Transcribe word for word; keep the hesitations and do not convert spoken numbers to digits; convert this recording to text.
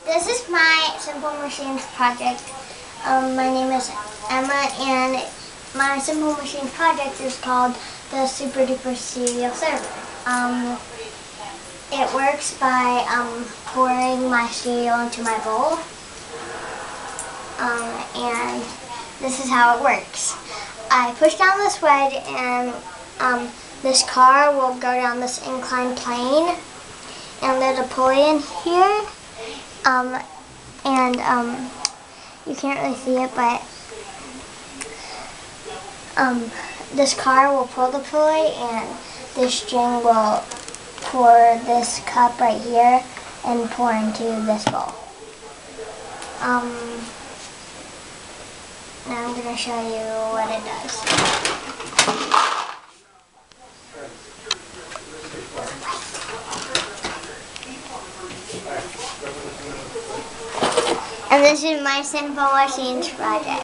This is my Simple Machines project. Um, my name is Emma, and my Simple Machines project is called the Super Duper Cereal Server. Um, it works by um, pouring my cereal into my bowl, um, and this is how it works. I push down this wedge, and um, this car will go down this inclined plane, and there's a pulley in here. Um, and um, you can't really see it, but um, this car will pull the pulley, and this string will pour this cup right here and pour into this bowl. Um, now I'm going to show you what it does. And this is my Simple Machines project.